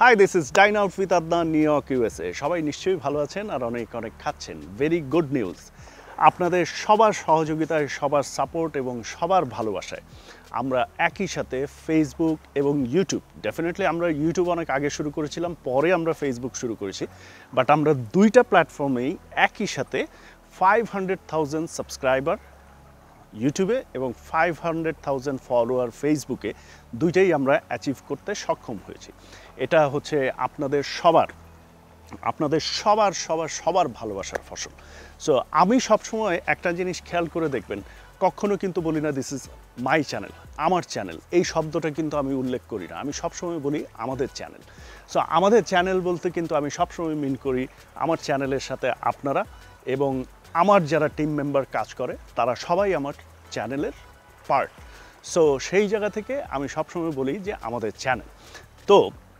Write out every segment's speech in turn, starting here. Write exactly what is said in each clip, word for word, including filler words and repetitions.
High, this is dine out with Adnan, New York, USA. সবাই নিশ্চয়ই ভালো আছেন আর অনেক অনেক খাচ্ছেন। Very good news. আপনাদের সবার সহযোগিতায়, সবার সাপোর্ট এবং সবার ভালোবাসায় আমরা একই সাথে ফেসবুক এবং ইউটিউব, ডেফিনেটলি আমরা ইউটিউব অনেক আগে শুরু করেছিলাম, পরে আমরা ফেসবুক শুরু করেছি, বাট আমরা দুইটা প্ল্যাটফর্মেই একই সাথে ফাইভ হান্ড্রেড থাউজেন্ড সাবস্ক্রাইবার ইউটিউবে এবং ফাইভ হান্ড্রেড থাউজেন্ড ফলোয়ার ফেসবুকে, দুইটাই আমরা অ্যাচিভ করতে সক্ষম হয়েছি। এটা হচ্ছে আপনাদের সবার আপনাদের সবার সবার সবার ভালোবাসার ফসল। সো আমি সবসময় একটা জিনিস খেয়াল করে দেখবেন, কখনো কিন্তু বলি না দিস ইজ মাই চ্যানেল, আমার চ্যানেল, এই শব্দটা কিন্তু আমি উল্লেখ করি না। আমি সবসময় বলি আমাদের চ্যানেল। সো আমাদের চ্যানেল বলতে কিন্তু আমি সবসময় মিন করি আমার চ্যানেলের সাথে আপনারা এবং আমার যারা টিম মেম্বার কাজ করে তারা সবাই আমার চ্যানেলের পার্ট। সো সেই জায়গা থেকে আমি সবসময় বলি যে আমাদের চ্যানেল। তো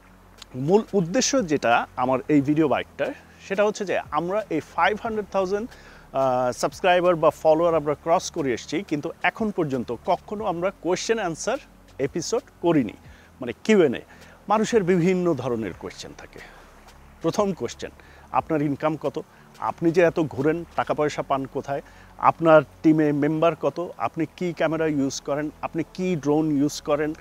মূল উদ্দেশ্য যেটা আমার এই ভিডিও বাইকটার, সেটা হচ্ছে যে আমরা এই ফাইভ হান্ড্রেড থাউজেন্ড সাবস্ক্রাইবার বা ফলোয়ার আমরা ক্রস করে এসেছি, কিন্তু এখন পর্যন্ত কখনো আমরা কোয়েশ্চেন অ্যান্সার এপিসোড করিনি, মানে কিউএনএ। মানুষের বিভিন্ন ধরনের কোয়েশ্চেন থাকে। প্রথম কোয়েশ্চেন, আপনার ইনকাম কত? আপনি যে এত ঘুরেন, টাকা পয়সা পান কোথায়? আপনার টিমে মেম্বার কত? আপনি কি ক্যামেরা ইউজ করেন? আপনি কি ড্রোন ইউজ করেন?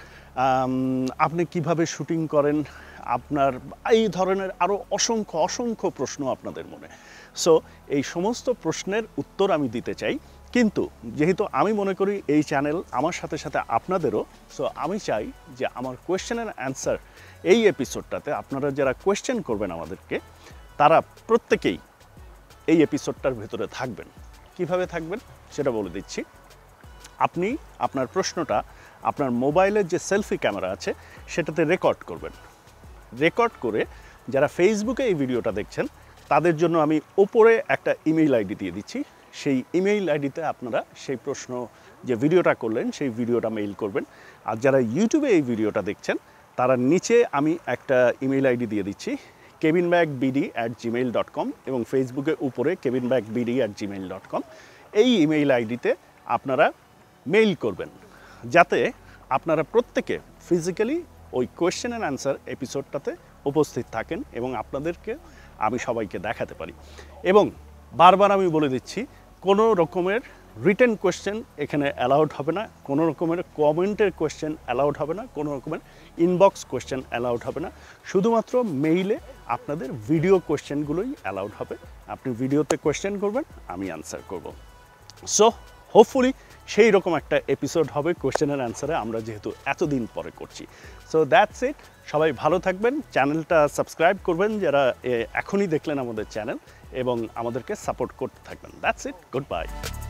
আপনি কিভাবে শুটিং করেন? আপনার এই ধরনের আরও অসংখ্য অসংখ্য প্রশ্ন আপনাদের মনে। সো এই সমস্ত প্রশ্নের উত্তর আমি দিতে চাই, কিন্তু যেহেতু আমি মনে করি এই চ্যানেল আমার সাথে সাথে আপনাদেরও, সো আমি চাই যে আমার কোয়েশ্চেনের অ্যান্সার এই এপিসোডটাতে আপনারা যারা কোয়েশ্চেন করবেন আমাদেরকে, তারা প্রত্যেকেই এই এপিসোডটার ভেতরে থাকবেন। কিভাবে থাকবেন সেটা বলে দিচ্ছি। আপনি আপনার প্রশ্নটা আপনার মোবাইলের যে সেলফি ক্যামেরা আছে সেটাতে রেকর্ড করবেন। রেকর্ড করে যারা ফেসবুকে এই ভিডিওটা দেখছেন তাদের জন্য আমি ওপরে একটা ইমেইল আইডি দিয়ে দিচ্ছি। সেই ইমেইল আইডিতে আপনারা সেই প্রশ্ন যে ভিডিওটা করলেন সেই ভিডিওটা মেইল করবেন। আর যারা ইউটিউবে এই ভিডিওটা দেখছেন তারা নিচে আমি একটা ইমেইল আইডি দিয়ে দিচ্ছি, cabinbagbd at Gmail dot com, এবং ফেসবুকে উপরে cabinbagbd at Gmail dot com. এই ইমেইল আইডিতে আপনারা মেইল করবেন, যাতে আপনারা প্রত্যেকে ফিজিক্যালি ওই কোয়েশ্চেন অ্যান্ড অ্যান্সার এপিসোডটাতে উপস্থিত থাকেন এবং আপনাদেরকে আমি সবাইকে দেখাতে পারি। এবং বারবার আমি বলে দিচ্ছি, কোনো রকমের রিটেন কোয়েশ্চেন এখানে অ্যালাউড হবে না, কোনো রকমের কমেন্টের কোয়েশ্চেন অ্যালাউড হবে না, কোনো রকমের ইনবক্স কোয়েশ্চেন অ্যালাউড হবে না। শুধুমাত্র মেইলে আপনাদের ভিডিও কোয়েশ্চেনগুলোই অ্যালাউড হবে। আপনি ভিডিওতে কোয়েশ্চেন করবেন, আমি অ্যান্সার করব। সো হোপফুলি সেই রকম একটা এপিসোড হবে কোয়েশ্চেনের অ্যান্সারে, আমরা যেহেতু এতদিন পরে করছি। So that's it. সবাই ভালো থাকবেন, চ্যানেলটা সাবস্ক্রাইব করবেন যারা এখনই দেখলেন আমাদের চ্যানেল, এবং আমাদেরকে সাপোর্ট করতে থাকবেন। That's it, good by.